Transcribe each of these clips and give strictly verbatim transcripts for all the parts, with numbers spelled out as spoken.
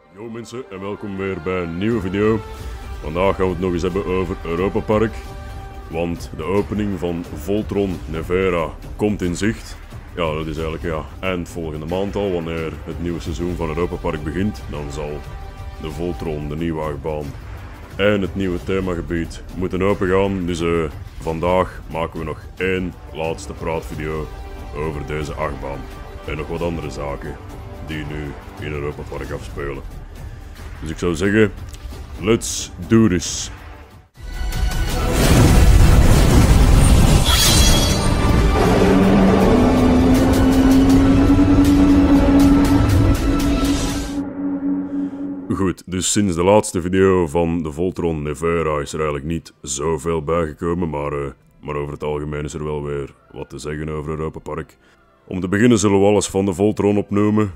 Yo mensen en welkom weer bij een nieuwe video. Vandaag gaan we het nog eens hebben over Europa Park. Want de opening van Voltron Nevera komt in zicht. Ja, dat is eigenlijk ja, eind volgende maand al, wanneer het nieuwe seizoen van Europa Park begint. Dan zal de Voltron, de nieuwe achtbaan en het nieuwe themagebied moeten opengaan. Dus uh, vandaag maken we nog één laatste praatvideo over deze achtbaan. En nog wat andere zaken die nu in Europa Park afspelen. Dus ik zou zeggen, let's do this! Goed, dus sinds de laatste video van de Voltron Nevera is er eigenlijk niet zoveel bijgekomen, maar, uh, maar over het algemeen is er wel weer wat te zeggen over Europa Park. Om te beginnen zullen we alles van de Voltron opnemen.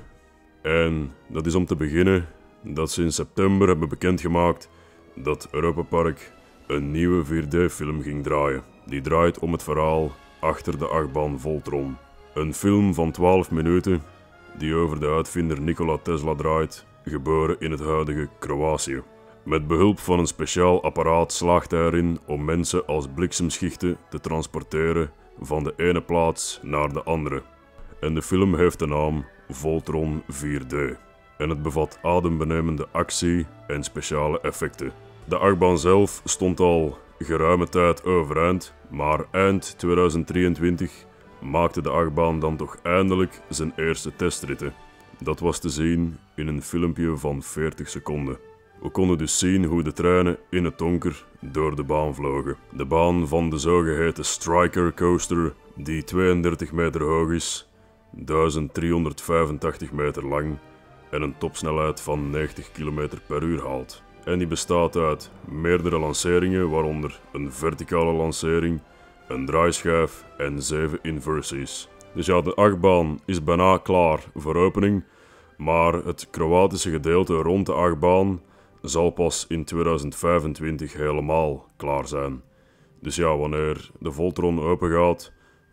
En dat is om te beginnen dat ze in september hebben bekendgemaakt dat Europa Park een nieuwe vier D film ging draaien. Die draait om het verhaal achter de achtbaan Voltron. Een film van twaalf minuten die over de uitvinder Nikola Tesla draait, geboren in het huidige Kroatië. Met behulp van een speciaal apparaat slaagt hij erin om mensen als bliksemschichten te transporteren van de ene plaats naar de andere. En de film heeft de naam Voltron vier D. En het bevat adembenemende actie en speciale effecten. De achtbaan zelf stond al geruime tijd overeind, maar eind tweeduizend drieëntwintig maakte de achtbaan dan toch eindelijk zijn eerste testritten. Dat was te zien in een filmpje van veertig seconden. We konden dus zien hoe de treinen in het donker door de baan vlogen. De baan van de zogeheten Striker Coaster, die tweeëndertig meter hoog is, duizend driehonderdvijfentachtig meter lang en een topsnelheid van negentig kilometer per uur haalt. En die bestaat uit meerdere lanceringen, waaronder een verticale lancering, een draaischijf en zeven inversies. Dus ja, de achtbaan is bijna klaar voor opening, maar het Kroatische gedeelte rond de achtbaan zal pas in tweeduizend vijfentwintig helemaal klaar zijn. Dus ja, wanneer de Voltron open gaat,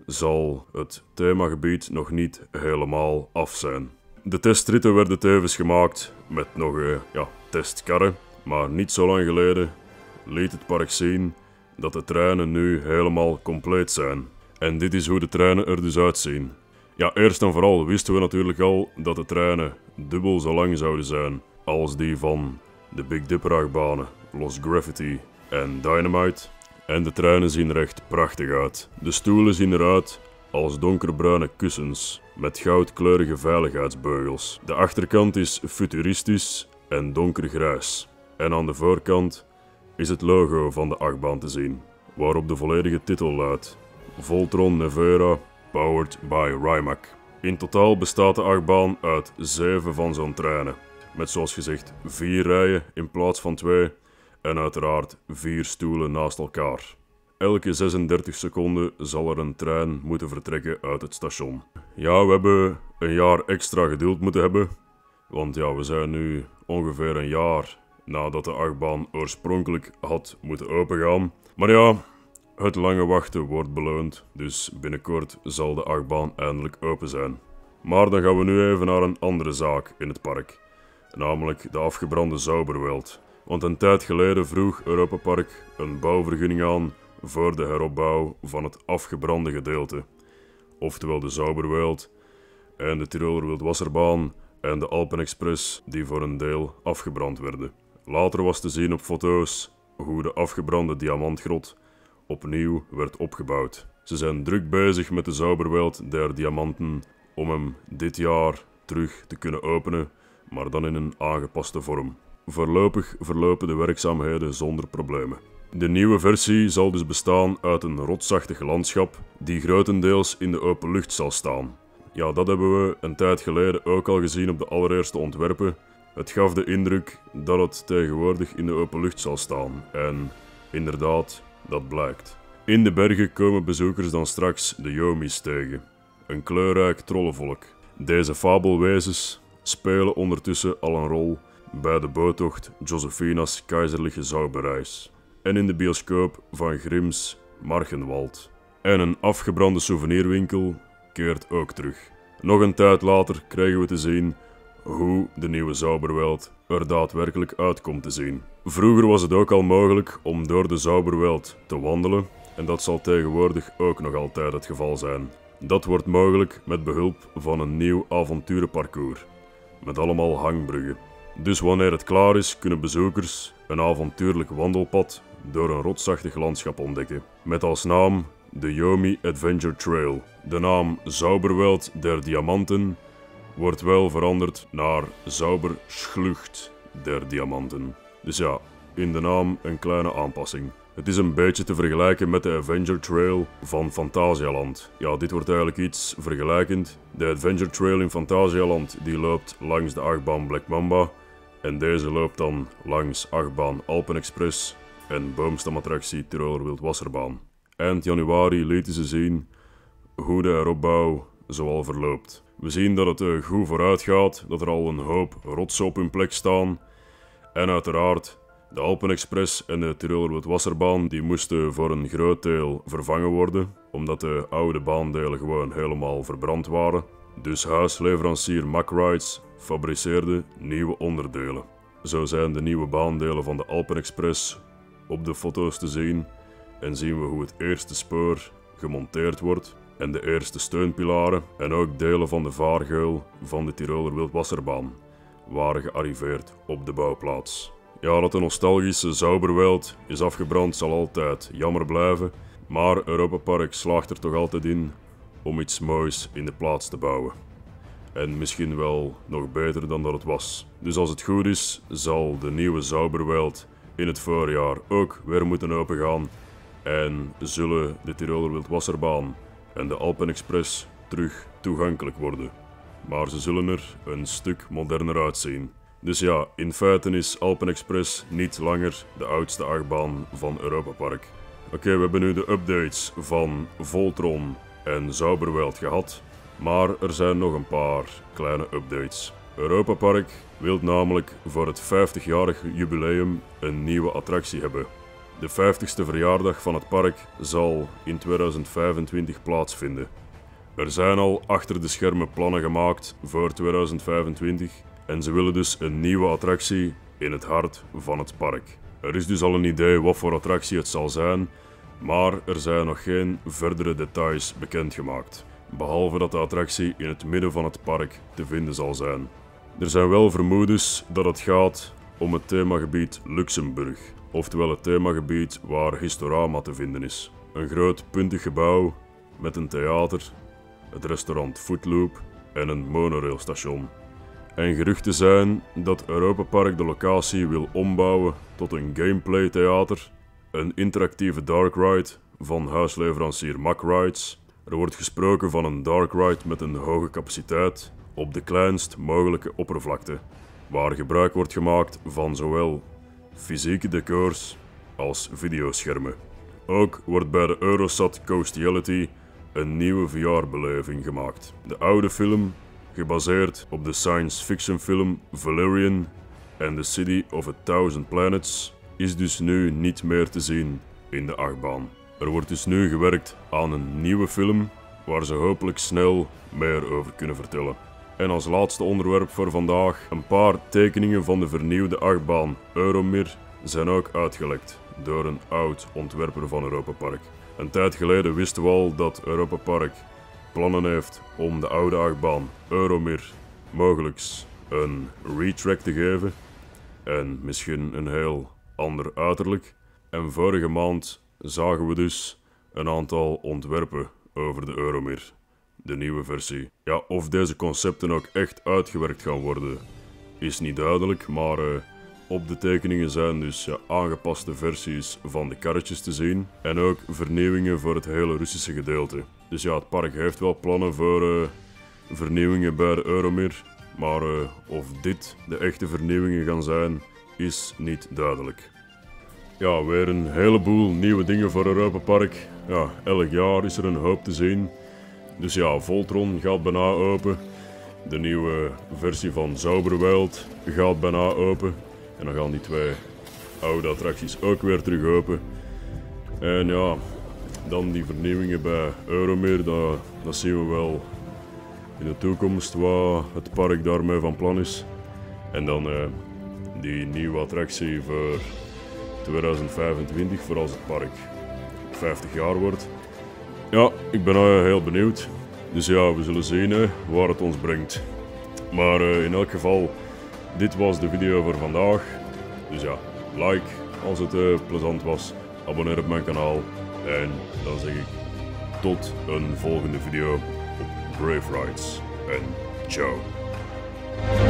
zal het themagebied nog niet helemaal af zijn. De testritten werden tevens gemaakt met nog uh, ja, testkarren, maar niet zo lang geleden liet het park zien dat de treinen nu helemaal compleet zijn. En dit is hoe de treinen er dus uitzien. Ja, eerst en vooral wisten we natuurlijk al dat de treinen dubbel zo lang zouden zijn als die van de Big Dipper achtbanen, Lost Gravity en Dynamite. En de treinen zien er echt prachtig uit. De stoelen zien eruit als donkerbruine kussens met goudkleurige veiligheidsbeugels. De achterkant is futuristisch en donkergrijs. En aan de voorkant is het logo van de achtbaan te zien, waarop de volledige titel luidt: Voltron Nevera, powered by Rimac. In totaal bestaat de achtbaan uit zeven van zo'n treinen, met zoals gezegd vier rijen in plaats van twee en uiteraard vier stoelen naast elkaar. Elke zesendertig seconden zal er een trein moeten vertrekken uit het station. Ja, we hebben een jaar extra geduld moeten hebben, want ja, we zijn nu ongeveer een jaar nadat de achtbaan oorspronkelijk had moeten opengaan. Maar ja, het lange wachten wordt beloond, dus binnenkort zal de achtbaan eindelijk open zijn. Maar dan gaan we nu even naar een andere zaak in het park, namelijk de afgebrande Zauberwelt. Want een tijd geleden vroeg Europa Park een bouwvergunning aan voor de heropbouw van het afgebrande gedeelte. Oftewel de Zauberwelt en de Tiroler Wildwasserbaan en de Alpenexpress die voor een deel afgebrand werden. Later was te zien op foto's hoe de afgebrande Diamantgrot opnieuw werd opgebouwd. Ze zijn druk bezig met de Zauberwelt der Diamanten om hem dit jaar terug te kunnen openen, maar dan in een aangepaste vorm. Voorlopig verlopen de werkzaamheden zonder problemen. De nieuwe versie zal dus bestaan uit een rotsachtig landschap die grotendeels in de open lucht zal staan. Ja, dat hebben we een tijd geleden ook al gezien op de allereerste ontwerpen. Het gaf de indruk dat het tegenwoordig in de open lucht zal staan en inderdaad, dat blijkt. In de bergen komen bezoekers dan straks de Yomis tegen, een kleurrijk trollenvolk. Deze fabelwezens spelen ondertussen al een rol bij de boottocht Josephina's keizerlijke Zauberreis en in de bioscoop van Grimm's Margenwald. En een afgebrande souvenirwinkel keert ook terug. Nog een tijd later krijgen we te zien hoe de nieuwe Zauberwelt er daadwerkelijk uit komt te zien. Vroeger was het ook al mogelijk om door de Zauberwelt te wandelen en dat zal tegenwoordig ook nog altijd het geval zijn. Dat wordt mogelijk met behulp van een nieuw avonturenparcours, met allemaal hangbruggen. Dus wanneer het klaar is, kunnen bezoekers een avontuurlijk wandelpad door een rotsachtig landschap ontdekken, met als naam de Yomi Adventure Trail. De naam Zauberwelt der Diamanten wordt wel veranderd naar Zauberschlucht der Diamanten. Dus ja, in de naam een kleine aanpassing. Het is een beetje te vergelijken met de Adventure Trail van Phantasialand. Ja, dit wordt eigenlijk iets vergelijkend. De Adventure Trail in Phantasialand die loopt langs de achtbaan Black Mamba. En deze loopt dan langs achtbaan Alpen Express en boomstamattractie Tiroler Wildwasserbaan. Eind januari lieten ze zien hoe de heropbouw zoal verloopt. We zien dat het uh, goed vooruit gaat, dat er al een hoop rotsen op hun plek staan. En uiteraard, de Alpen Express en de Tiroler Wildwasserbaan die moesten voor een groot deel vervangen worden, omdat de oude baandelen gewoon helemaal verbrand waren. Dus huisleverancier Mack Rides fabriceerde nieuwe onderdelen. Zo zijn de nieuwe baandelen van de Alpen Express op de foto's te zien en zien we hoe het eerste spoor gemonteerd wordt en de eerste steunpilaren en ook delen van de vaargeul van de Tiroler Wildwasserbaan waren gearriveerd op de bouwplaats. Ja, dat de nostalgische Zauberwelt is afgebrand zal altijd jammer blijven, maar Europa Park slaagt er toch altijd in om iets moois in de plaats te bouwen. En misschien wel nog beter dan dat het was. Dus als het goed is, zal de nieuwe Zauberwelt in het voorjaar ook weer moeten opengaan en zullen de Tiroler Wildwasserbaan en de Alpen Express terug toegankelijk worden. Maar ze zullen er een stuk moderner uitzien. Dus ja, in feite is Alpen Express niet langer de oudste achtbaan van Europa Park. Oké, okay, we hebben nu de updates van Voltron en Zauberwelt gehad, maar er zijn nog een paar kleine updates. Europa Park wil namelijk voor het vijftigjarig jubileum een nieuwe attractie hebben. De vijftigste verjaardag van het park zal in tweeduizend vijfentwintig plaatsvinden. Er zijn al achter de schermen plannen gemaakt voor tweeduizend vijfentwintig en ze willen dus een nieuwe attractie in het hart van het park. Er is dus al een idee wat voor attractie het zal zijn, maar er zijn nog geen verdere details bekendgemaakt. Behalve dat de attractie in het midden van het park te vinden zal zijn. Er zijn wel vermoedens dat het gaat om het themagebied Luxemburg, oftewel het themagebied waar Historama te vinden is. Een groot puntig gebouw met een theater, het restaurant Footloop en een monorailstation. En geruchten zijn dat Europa Park de locatie wil ombouwen tot een gameplay theater, een interactieve dark ride van huisleverancier Mack Rides. Er wordt gesproken van een dark ride met een hoge capaciteit op de kleinst mogelijke oppervlakte, waar gebruik wordt gemaakt van zowel fysieke decors als videoschermen. Ook wordt bij de Eurosat Coastiality een nieuwe V R-beleving gemaakt. De oude film, gebaseerd op de science fiction film Valerian and the City of a Thousand Planets, is dus nu niet meer te zien in de achtbaan. Er wordt dus nu gewerkt aan een nieuwe film waar ze hopelijk snel meer over kunnen vertellen. En als laatste onderwerp voor vandaag, een paar tekeningen van de vernieuwde achtbaan Euromir zijn ook uitgelekt door een oud ontwerper van Europa Park. Een tijd geleden wisten we al dat Europa Park plannen heeft om de oude achtbaan Euromir mogelijk een retrack te geven en misschien een heel ander uiterlijk. En vorige maand zagen we dus een aantal ontwerpen over de Euromir, de nieuwe versie. Ja, of deze concepten ook echt uitgewerkt gaan worden, is niet duidelijk, maar uh, op de tekeningen zijn dus ja, aangepaste versies van de karretjes te zien en ook vernieuwingen voor het hele Russische gedeelte. Dus ja, het park heeft wel plannen voor uh, vernieuwingen bij de Euromir, maar uh, of dit de echte vernieuwingen gaan zijn, is niet duidelijk. Ja, weer een heleboel nieuwe dingen voor Europa Park. Ja, elk jaar is er een hoop te zien. Dus ja, Voltron gaat bijna open. De nieuwe versie van Zauberwelt gaat bijna open. En dan gaan die twee oude attracties ook weer terug open. En ja, dan die vernieuwingen bij Euromir, dat, dat zien we wel in de toekomst wat het park daarmee van plan is. En dan uh, die nieuwe attractie voor tweeduizend vijfentwintig, voor als het park vijftig jaar wordt. Ja, ik ben uh, heel benieuwd. Dus ja, we zullen zien uh, waar het ons brengt. Maar uh, in elk geval, dit was de video voor vandaag. Dus ja, like als het uh, plezant was. Abonneer op mijn kanaal. En dan zeg ik tot een volgende video op Brave Rides. En ciao.